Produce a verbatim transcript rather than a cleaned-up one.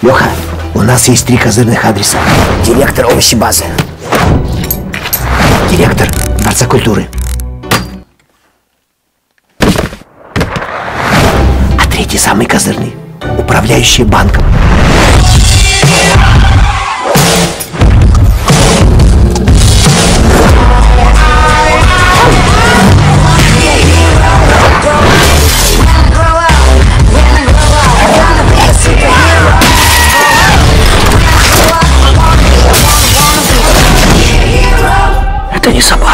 Леха, у нас есть три козырных адреса. Директор овощебазы. Директор Дворца культуры. А третий самый козырный. Управляющий банком. Это не само